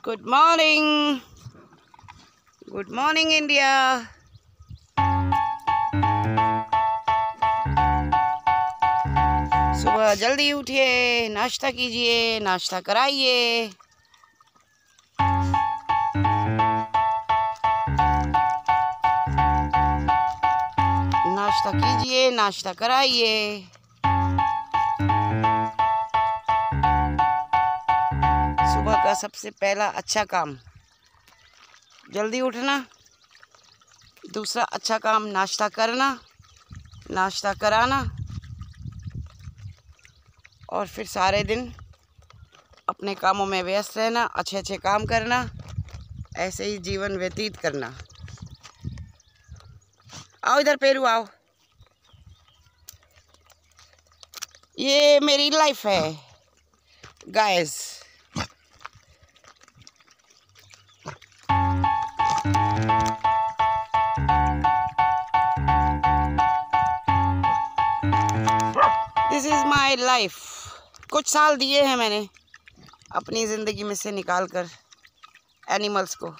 Good morning India. सुबह जल्दी उठिए, नाश्ता कीजिए, नाश्ता कराइए। नाश्ता कीजिए, नाश्ता कराइए। सुबह का सबसे पहला अच्छा काम जल्दी उठना, दूसरा अच्छा काम नाश्ता करना, नाश्ता कराना, और फिर सारे दिन अपने कामों में व्यस्त रहना, अच्छे अच्छे काम करना, ऐसे ही जीवन व्यतीत करना। आओ इधर पेरू आओ, ये मेरी लाइफ है guys. This is my life. कुछ साल दिए हैं मैंने अपनी ज़िंदगी में से निकाल कर एनिमल्स को।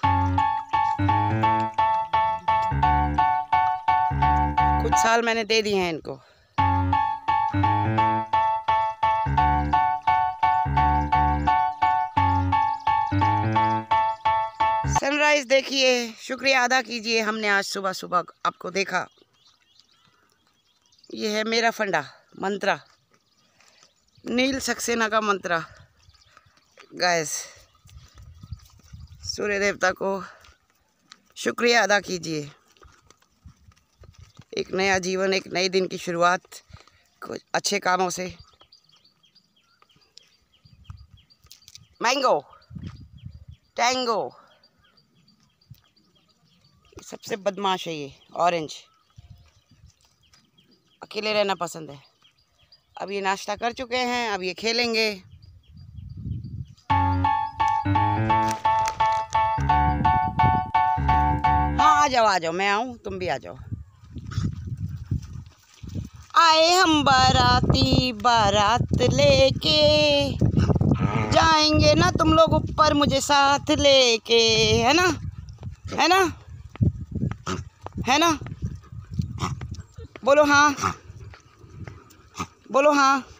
कुछ साल मैंने दे दिए हैं इनको। सनराइज देखिए, शुक्रिया अदा कीजिए, हमने आज सुबह सुबह आपको देखा। ये है मेरा फंडा मंत्रा, नील सक्सेना का मंत्रा गाइस। सूर्य देवता को शुक्रिया अदा कीजिए। एक नया जीवन, एक नए दिन की शुरुआत कुछ अच्छे कामों से। मैंगो टैंगो, सबसे बदमाश है ये ऑरेंज, अकेले रहना पसंद है। अब ये नाश्ता कर चुके हैं, अब ये खेलेंगे। हाँ आ जाओ, मैं आऊँ, तुम भी आ जाओ। आए हम बाराती बारात लेके, जाएंगे ना तुम लोग ऊपर मुझे साथ लेके, है ना, है ना, है ना। बोलो हाँ, बोलो हाँ।